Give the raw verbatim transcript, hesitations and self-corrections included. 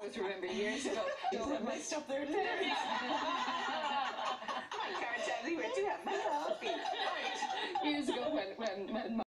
I was remember years ago. Is that my stuff there today? My car tells me where to have my coffee.